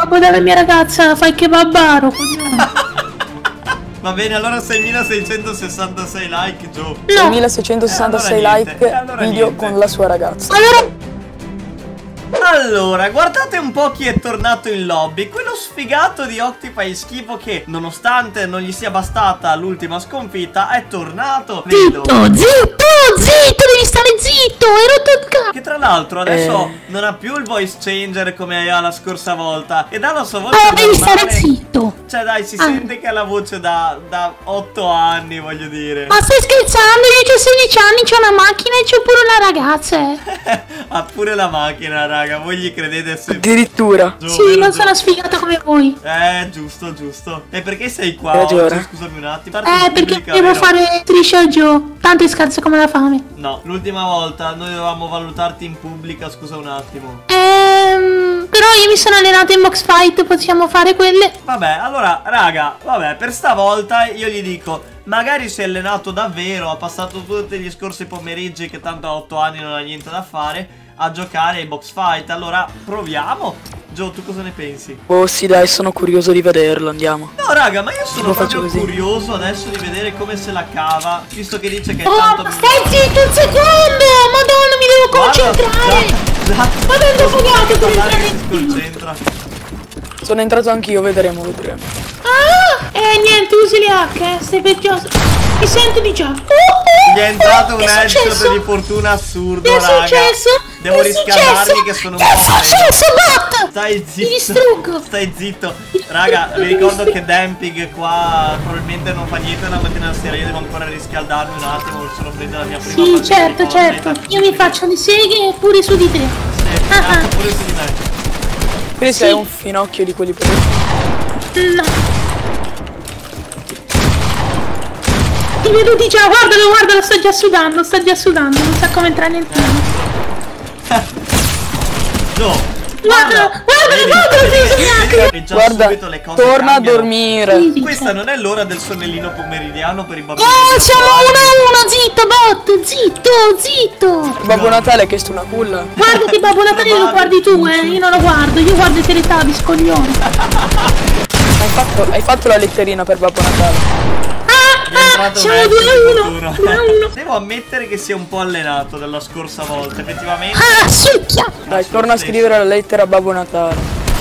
kebab dalla mia ragazza, fai il kebabaro, coglione. Va bene, allora 6666 like, Gio. 6666 like, allora video niente. con la sua ragazza. Allora, guardate un po' chi è tornato in lobby. Quello sfigato di Octify Schifo che, nonostante non gli sia bastata l'ultima sconfitta, è tornato. Zitto, devi stare zitto, hai rotto il cazzo. Che tra l'altro adesso non ha più il voice changer come aveva la scorsa volta. Ed ha la sua voce Devi normale. stare zitto. Cioè dai, si sente che ha la voce da 8 anni, voglio dire. Ma stai scherzando? Io ho 16 anni, c'ho una macchina e c'ho pure una ragazza. Ha pure la macchina, raga. Voi gli credete sempre? Addirittura. Gio, Sì, vero, non Gio? sono sfigata come voi. Giusto, giusto. E perché sei qua Hai oggi? ragione. Scusami un attimo. Parti in Perché pubblica, devo vero? fare striscia al Joe. Tanto è scarsa come la fame. No, l'ultima volta noi dovevamo valutarti in pubblica, scusa un attimo. Però io mi sono allenato in box fight, possiamo fare quelle. Vabbè, allora, raga, vabbè, per stavolta io gli dico, magari si è allenato davvero, ha passato tutti gli scorsi pomeriggi che tanto a 8 anni non ha niente da fare, a giocare ai box fight. Allora, proviamo. Gio, tu cosa ne pensi? Oh sì dai, sono curioso di vederlo, andiamo. No, raga, ma io sono Lo faccio proprio così. curioso adesso di vedere come se la cava, visto che dice che è Oh, tanto stai zitto un secondo! Madonna, mi devo concentrare! Ma vengo fugato per entrare in team. Concentra. Sono entrato anch'io, vedremo. Niente, usi le H, stai peggioso. Mi sento di già. Gli è entrato un Che è headshot successo? di fortuna assurdo, Che è raga. successo? Devo Che è riscaldarmi successo? che sono un Che è po' freddo. successo, bot? Stai zitto. Ti distruggo. Stai zitto. Raga, vi ricordo che Damping qua probabilmente non fa niente la mattina alla sera. Io devo ancora riscaldarmi un attimo. Sono preso la mia prima Sì, partita certo, di certo. Fortnite. Io mi faccio le seghe pure su di te. Sì, Ah, pure su di me. Quindi sei un finocchio di quelli per... No. Ti vedo di già, guardalo, sta già sudando, non sa come entrare nel team. No. Guardalo, E già Guarda, subito le cose torna a cambiano. dormire. Sì, Questa non è l'ora del sonnellino pomeridiano per i bambini. siamo 1-1, zitto, bot, zitto. Babbo Natale ha chiesto una culla. Guarda che Babbo Natale lo guardi tu, io non lo guardo, io guardo i Teletubbies, coglione. Hai fatto la letterina per Babbo Natale. Siamo 2-1. Devo ammettere che si è un po' allenato dalla scorsa volta, effettivamente. Succhia. Dai, torna a scrivere la lettera a Babbo Natale.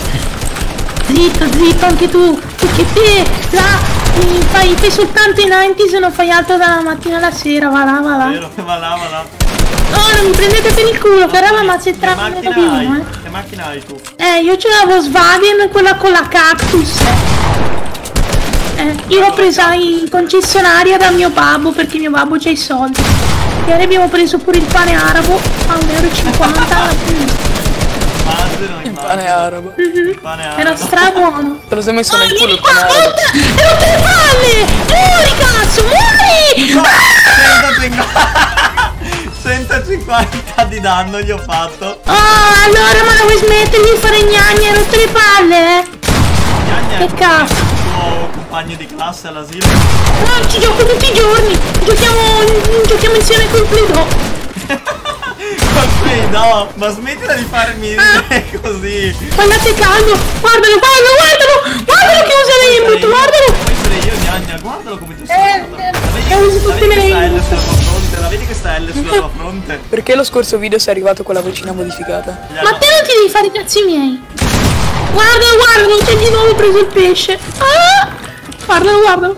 Zitto, anche tu. Perché te, fai soltanto i 90s e non fai altro dalla mattina alla sera, va là. Vero, va là. No, non mi prendete per il culo, che roba ma se Che trappola macchina più hai? uno, Che macchina hai tu? Io ce la Volkswagen, quella con la cactus. Io l'ho presa in concessionaria da mio babbo perché mio babbo c'ha i soldi. E ora abbiamo preso pure il pane arabo a 1,50 Immagino. Il pane arabo. Il pane arabo. Era strabuono. Te lo sei messo nel culo Vieni il qua, pane arabo. hai rotto le palle! Muori cazzo, muori! 150 di danno gli ho fatto. Allora ma non vuoi smettere di fare gnagni, hai rotto le palle? Gnagna, Che cazzo? il tuo compagno di classe all'asilo. No, ci gioco tutti i giorni. Giochiamo insieme col Play-Doh. No, ma smettila di farmi ridere così. Guardate calmo, guardalo che usa l'input, guardalo. Puoi essere io gnagna, guardalo come ti sto. usi tutte le L sulla tua fronte, la vedi questa L sulla tua fronte? Perché lo scorso video sei arrivato con la vocina modificata? Ma te non ti devi fare i cazzi miei. Guarda, non c'è di nuovo preso il pesce. Guardalo.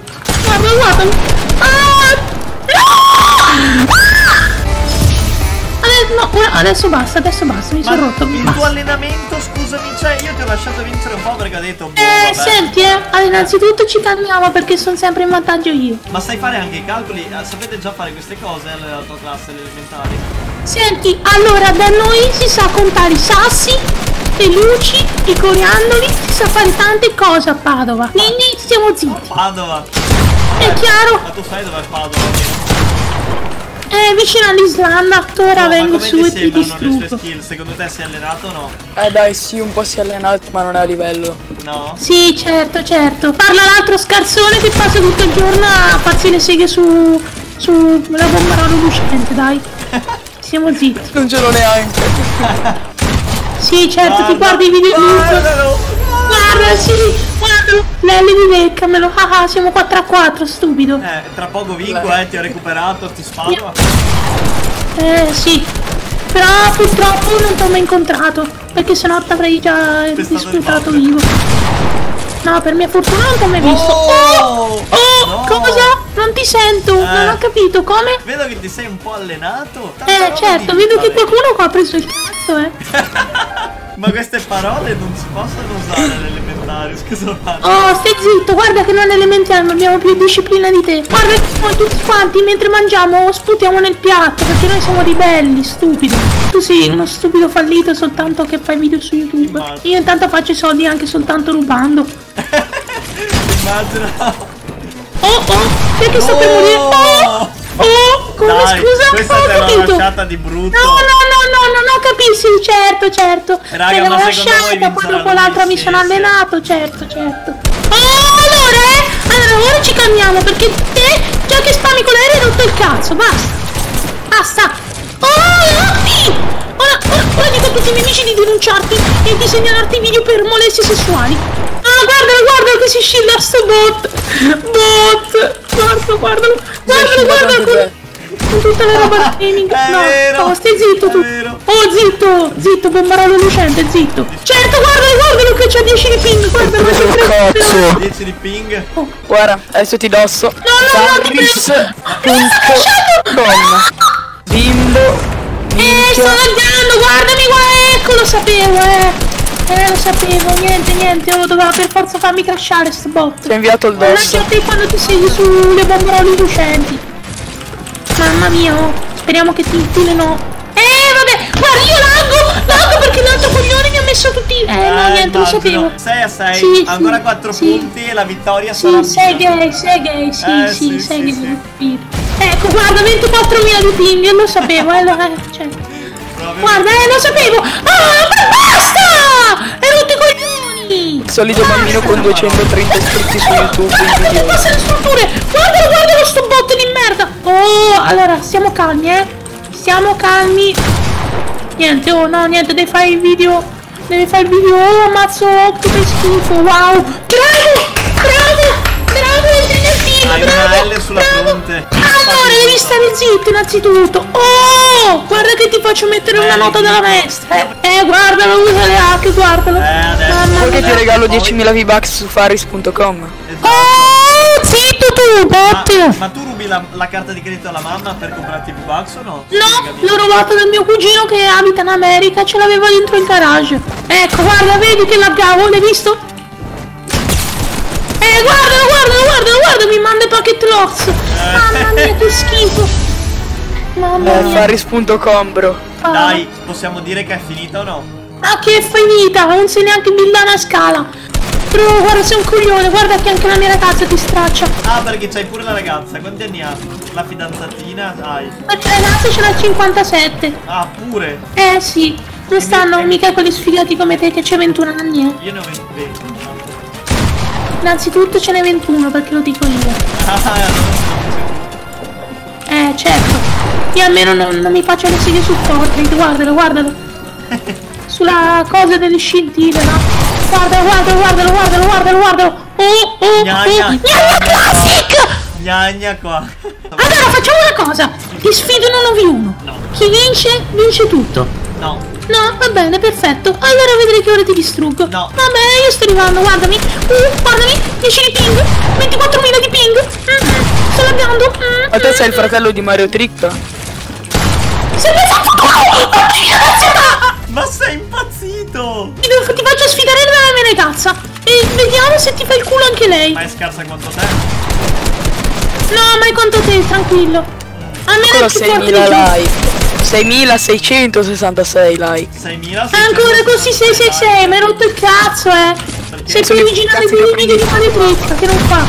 Adesso basta, mi sono rotto. Il tuo allenamento, scusami, cioè io ti ho lasciato vincere un po' perché ho detto boh, vabbè. Senti, allora innanzitutto ci calmiamo perché sono sempre in vantaggio io. Ma sai fare anche i calcoli? Sapete già fare queste cose nella tua classe, alle elementari? Senti, allora da noi si sa contare i sassi, le luci, i coriandoli, si sa fare tante cose a Padova. Quindi stiamo zitti. Padova. È chiaro? Ma tu sai dov'è Padova? Vicino all'Islanda. Ora vengo ma su come e ti ti sembrano le sue distruggo. skill? Secondo te sei allenato o no? Dai, sì, un po' si è allenato, ma non è a livello. No? Sì, certo. Parla l'altro scarsone che passa tutto il giorno a farsi le seghe su la bomba lucente, dai. Siamo zitti. Non ce l'ho neanche. Sì, certo, ti guardi i video YouTube. Guardalo! guarda, sì, guardalo. Lelli di leccamelo. Ah, siamo 4-4, stupido. Tra poco vinco, ti ho recuperato, ti sparo. Sì. Però purtroppo non ti ho mai incontrato. Perché sennò ti avrei già disputato vivo. No, per mia fortuna non ti ho mai visto. No. Cosa? Non ti sento, non ho capito, come? Vedo che ti sei un po' allenato. Certo, vedo che qualcuno qua ha preso il cazzo, Ma queste parole non si possono usare all'elementare, scusa. Oh, stai zitto, guarda che non è elementare, non abbiamo più disciplina di te. Guarda che noi tutti quanti mentre mangiamo sputiamo nel piatto, perché noi siamo ribelli, stupidi. Tu sei uno stupido fallito soltanto che fai video su YouTube. Io intanto faccio i soldi anche soltanto rubando. Immagino. Perché sto per morire? Come dai, scusa? Questa te l'ho lasciata di brutto. No, non capisci, certo. Raga, me ma l'ho secondo voi lasciata, poi dopo vinceranno l'altra gli mi sono stessi? allenato, certo. Allora ora ci calmiamo, perché te, già che spami con l'aereo hai rotto il cazzo, basta. Ora dico a tutti i miei amici di denunciarti e di segnalarti video per molestie sessuali. Guarda che si scilla sto bot. Guardalo con tutta la roba gaming. No, stai zitto tu. Zitto, bombarolo lucente, zitto. Certo, guardalo che c'ha 10 di ping, guarda, ma sempre 10 di ping. Guarda, adesso ti dosso. No, ti Bimbo. Sto laggando, guardami qua, ecco, lo sapevo, lo sapevo, niente, doveva per forza farmi crashare sto bot. Ti ho inviato il dosso. Lascia te quando ti segui sulle bombaroli lucenti. Mamma mia, speriamo che ti infilino. Vabbè, guarda, io laggo perché l'altro coglione mi ha messo tutti. No, niente, lo sapevo. 6-6, Sì, ancora 4 sì. punti e la vittoria sarà mia. Sei gay, sei gay. Sì. Ecco, guarda, 24.000 di ping, lo sapevo, cioè. Guarda, lo sapevo! Basta! Hai rotto i coglioni! Solido bambino con 230 iscritti su YouTube. Guarda, passa le strutture! Guardalo sto bot di merda! Allora, stiamo calmi, Stiamo calmi. Niente, devi fare il video. Ammazzo, che schifo, wow! Bravo, entri nel film, Hai una L sulla fronte. Allora, devi stare zitto innanzitutto. Guarda che ti faccio mettere una nota della maestra. Guardalo, usa le hack, guardalo. Adesso. Poi che ti regalo 10.000 V-Bucks su faris.com. Zitto tu, bot. Ma tu rubi la carta di credito alla mamma per comprarti V-Bucks o no? No, l'ho rubato dal mio cugino che abita in America, ce l'aveva dentro il garage. Ecco, guarda, vedi che laggavo, l'hai visto? Guarda, mi manda i packet locks. Mamma mia, che schifo. Mamma mia. Faris.com, bro. Dai, possiamo dire che è finita o no? Ah, che è finita, non sei neanche billana a scala. Però guarda, sei un coglione, guarda che anche la mia ragazza ti straccia. Perché c'hai pure la ragazza, quanti anni ha? La fidanzatina, dai. La ragazza ce l'ha 57. Pure? Sì, non stanno mica quelli sfigati come te che c'è 21 anni, Io ne ho 20. Innanzitutto ce n'è 21 perché lo dico io. Certo. Io almeno non mi faccio le seghe su Fortnite, guardalo. Sulla cosa delle scintille, no? Guardalo. Classic! Gnagna qua. Allora facciamo una cosa. Ti sfido in 1v1. No. Chi vince tutto. No. No, va bene, perfetto. Allora vedrai che ora ti distruggo. No. Vabbè, io sto arrivando, guardami. Guardami, 10 di ping, 24.000 di ping. Sto laggando. Ma te sei il fratello di Mario Trick? Se mi hai fatto Ma sei impazzito! ti faccio sfidare la mia ragazza. E vediamo se ti fa il culo anche lei. Ma è scarsa quanto te? No, ma è quanto te, tranquillo. Almeno Quello è più forte di 6.000 te. like. 6.666 like. 6.000? Ancora così 666, mi hai rotto il cazzo, Sei più originale di quei video di Mario Trick che non fa.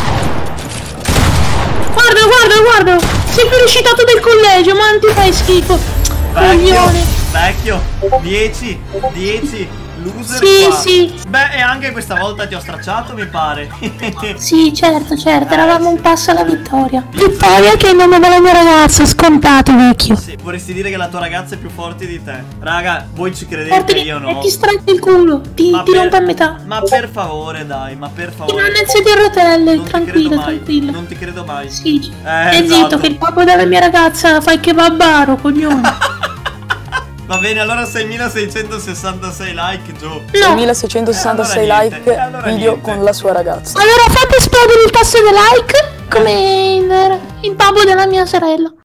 Guardalo. Sei più recitato del collegio, ma non ti fai schifo. Coglione. Vecchio, 10, Loser Sì, qua. sì. Beh, e anche questa volta ti ho stracciato, mi pare. Sì, certo, eravamo sì. un passo alla vittoria. Vittoria che è il nome della mia ragazza, scontato vecchio. Sì, vorresti dire che la tua ragazza è più forte di te. Raga, voi ci Forte credete, di io te, no. ti strecca il culo, ti rompe a metà. Ma per favore, dai, ma per Ti favore. non nel sedere a rotelle, Non ti credo tranquillo, mai, tranquillo. Non ti credo mai. Sì, e esatto. zitto che il papà della mia ragazza fa il kebabaro, coglione. Va bene, allora 6666 like, Gio. No, 1666 Allora like, niente, allora video niente. con la sua ragazza. allora fate esplodere il tasto di like come il babbo della mia sorella.